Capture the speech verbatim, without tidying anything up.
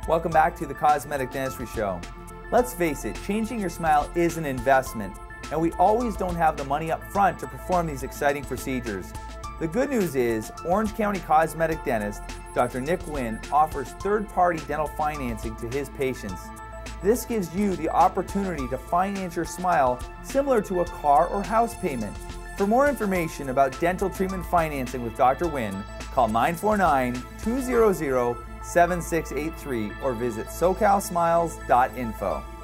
Welcome back to the Cosmetic Dentistry Show. Let's face it, changing your smile is an investment, and we always don't have the money up front to perform these exciting procedures. The good news is Orange County Cosmetic Dentist, Doctor Nguyen, offers third-party dental financing to his patients. This gives you the opportunity to finance your smile similar to a car or house payment. For more information about dental treatment financing with Doctor Nguyen, call nine four nine, two zero zero, seven six eight three or visit socal smiles dot info.